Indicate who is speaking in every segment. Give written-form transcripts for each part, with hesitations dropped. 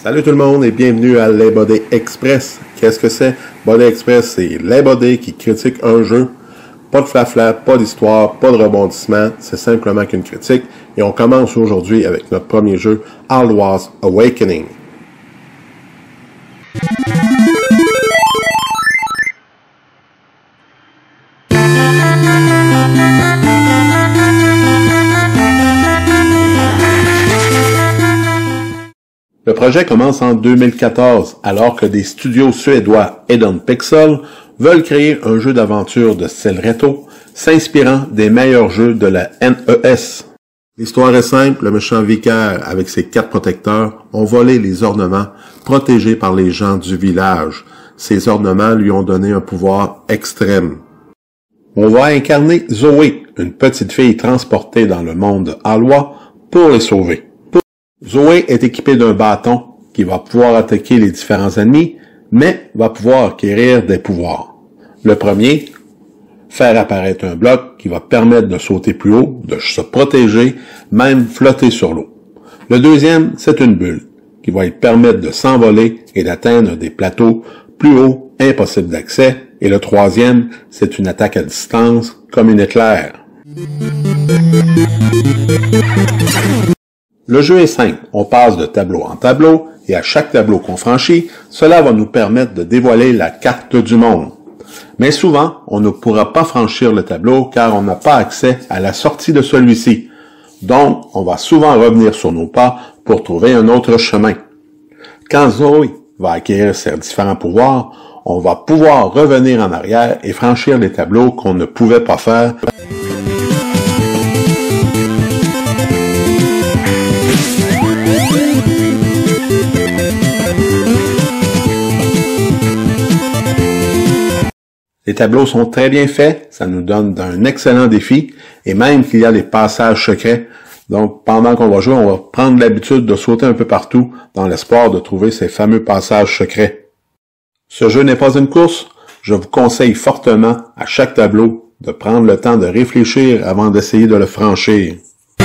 Speaker 1: Salut tout le monde et bienvenue à Les Bodés Express. Qu'est-ce que c'est? Bodés Express, c'est les bodés qui critiquent un jeu. Pas de flafla, pas d'histoire, pas de rebondissement, c'est simplement qu'une critique. Et on commence aujourd'hui avec notre premier jeu, Alloa's Awakening. Le projet commence en 2014, alors que des studios suédois Eden Pixel veulent créer un jeu d'aventure de style rétro, s'inspirant des meilleurs jeux de la NES. L'histoire est simple, le méchant vicaire, avec ses 4 protecteurs, ont volé les ornements protégés par les gens du village. Ces ornements lui ont donné un pouvoir extrême. On va incarner Zoé, une petite fille transportée dans le monde de Alloa pour les sauver. Zoé est équipée d'un bâton qui va pouvoir attaquer les différents ennemis, mais va pouvoir acquérir des pouvoirs. Le premier, faire apparaître un bloc qui va permettre de sauter plus haut, de se protéger, même flotter sur l'eau. Le deuxième, c'est une bulle qui va lui permettre de s'envoler et d'atteindre des plateaux plus hauts, impossibles d'accès. Et le troisième, c'est une attaque à distance comme une éclair. Le jeu est simple, on passe de tableau en tableau, et à chaque tableau qu'on franchit, cela va nous permettre de dévoiler la carte du monde. Mais souvent, on ne pourra pas franchir le tableau car on n'a pas accès à la sortie de celui-ci. Donc, on va souvent revenir sur nos pas pour trouver un autre chemin. Quand Zoé va acquérir ses différents pouvoirs, on va pouvoir revenir en arrière et franchir les tableaux qu'on ne pouvait pas faire. Les tableaux sont très bien faits, ça nous donne un excellent défi, et même qu'il y a des passages secrets. Donc, pendant qu'on va jouer, on va prendre l'habitude de sauter un peu partout dans l'espoir de trouver ces fameux passages secrets. Ce jeu n'est pas une course, je vous conseille fortement à chaque tableau de prendre le temps de réfléchir avant d'essayer de le franchir.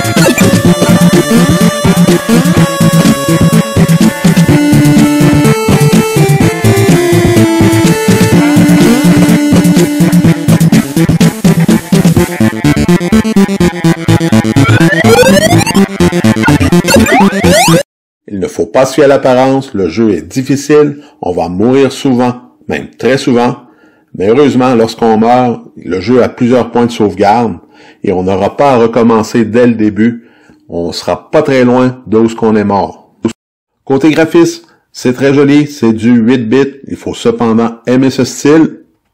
Speaker 1: Il ne faut pas se fier à l'apparence, le jeu est difficile, on va mourir souvent, même très souvent, mais heureusement, lorsqu'on meurt, le jeu a plusieurs points de sauvegarde et on n'aura pas à recommencer dès le début, on sera pas très loin d'où qu'on est mort. Côté graphisme, c'est très joli, c'est du 8 bits, il faut cependant aimer ce style.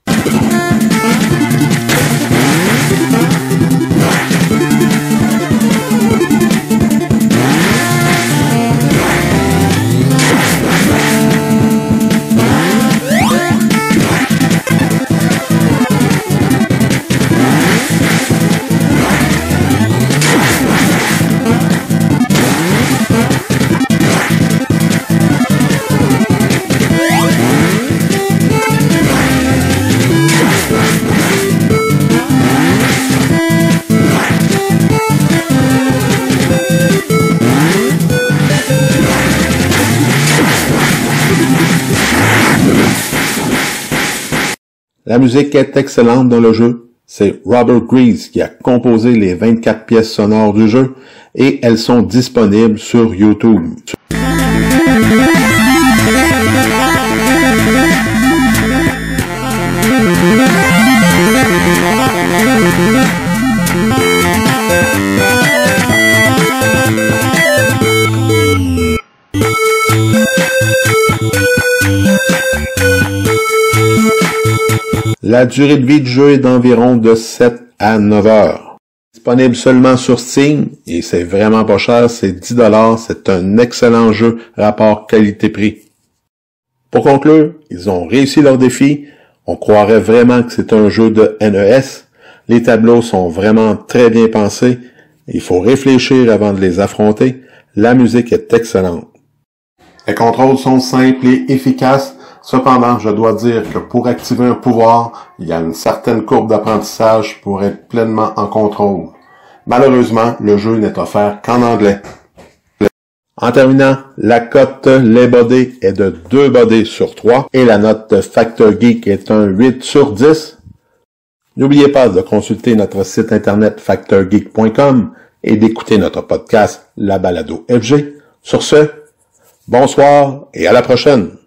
Speaker 1: La musique est excellente dans le jeu. C'est Robert Grease qui a composé les 24 pièces sonores du jeu et elles sont disponibles sur YouTube. La durée de vie du jeu est d'environ de 7 à 9 heures. Disponible seulement sur Steam et c'est vraiment pas cher, c'est 10$, c'est un excellent jeu rapport qualité-prix. Pour conclure, ils ont réussi leur défi, on croirait vraiment que c'est un jeu de NES, les tableaux sont vraiment très bien pensés, il faut réfléchir avant de les affronter, la musique est excellente. Les contrôles sont simples et efficaces. Cependant, je dois dire que pour activer un pouvoir, il y a une certaine courbe d'apprentissage pour être pleinement en contrôle. Malheureusement, le jeu n'est offert qu'en anglais. En terminant, la cote Les Bodés est de 2 bodés sur 3 et la note Factor Geek est un 8 sur 10. N'oubliez pas de consulter notre site internet factorgeek.com et d'écouter notre podcast La Balado FG. Sur ce, bonsoir et à la prochaine!